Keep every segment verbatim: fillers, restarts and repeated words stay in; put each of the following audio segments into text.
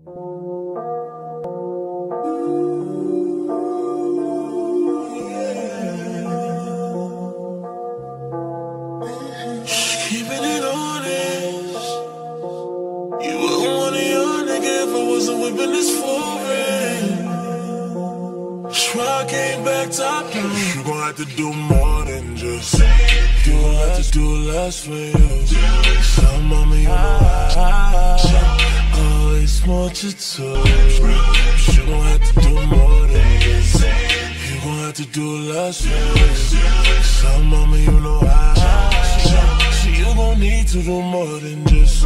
Keeping it honest, you wouldn't want a young nigga if I wasn't whipping this foreign. Swear I came back top down. You gon' have to do more than just. You gon' have to do less for you. Tell mama you know I always want you to. You gon' have to do more than just. You gon' have to do less for you. Tell mama you know I. You gon' need to do more than just.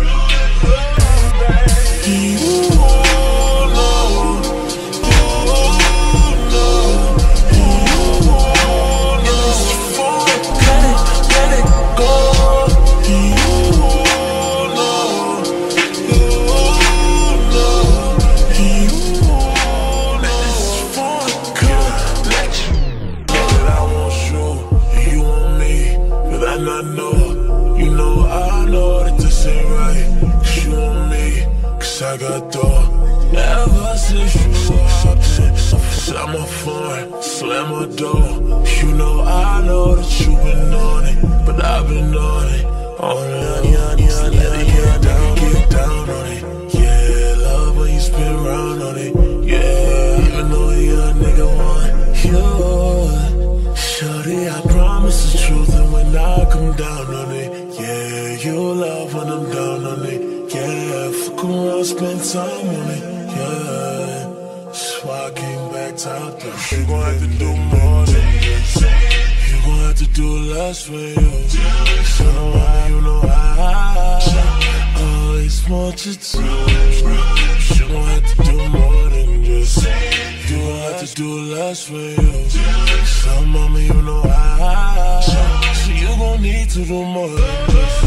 You won't know. You won't know. You won't know. Let it, let it go. You won't know. You won't know. You won't let this phone come. Let you know that I want you and you want me, but I not know. You know I know that this ain't right. Cause you and me, cause I got door. Ever since you walked in, slam my phone, slam my door. You know I know that you been on it, but I've been on it. On it, on it, on it, let it get down, get down on it. Yeah, love when you spin round on it. Yeah, even though you're a nigga want you. Shorty, I promise the truth, and when I come down on it, yeah, you love when I'm down on it. Yeah, fuck around, spend time on it. Yeah, so I came back top down. You gon' have to do more than this. You gon' have to do less for you. So why you know I always want you to. You gon' have to do more than just. You gon' have to do less for you. So mama you know I. So you gon' need to do more than just.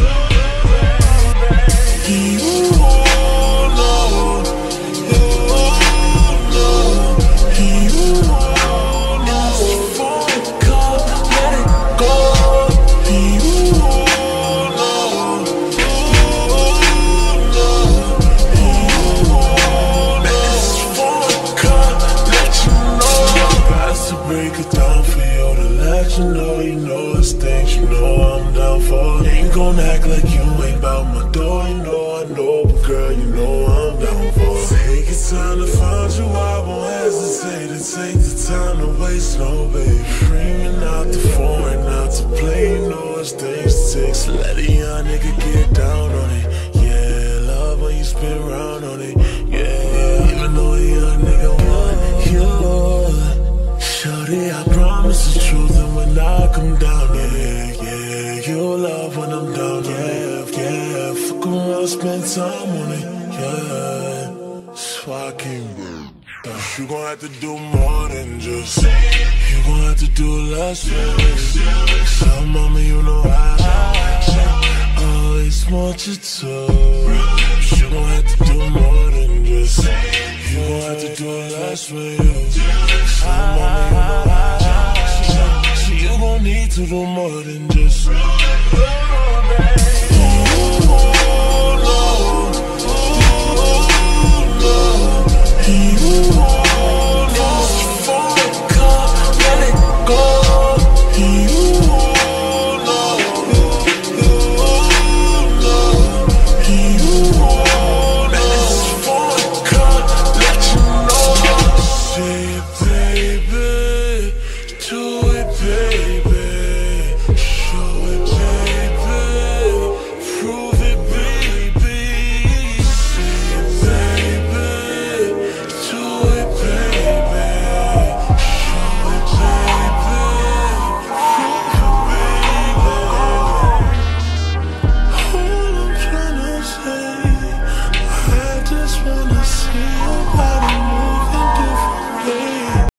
You won't know. You won't know. You won't know. Phone call, let it go. You won't know. You won't know. You won't let this phone call let you know. Got to break it down for you to let you know. You know it's things you know I'm down for. Ain't gon' act like you ain't bout my door. You know I know, but girl, you know I'm down for. Take your time to find you, I won't hesitate to take the time to waste, no baby. Ringing out the phone right now to play, you know it's things to take. So let a young nigga get down on it. Yeah, love when you spin round on it. Yeah, even though a young nigga want you. Shorty, I promise the truth, and when I come down, yeah, yeah, you love when I'm down, yeah, yeah. Fuck around, spend time on it, yeah. So I came back. You gon' have to do more than just. You gon' have to do less for me. So mama, you know I always want you to. You gon' have to do more than just. You gon' have to do less for you. So mama, you know I. So you gon' need to do more than just.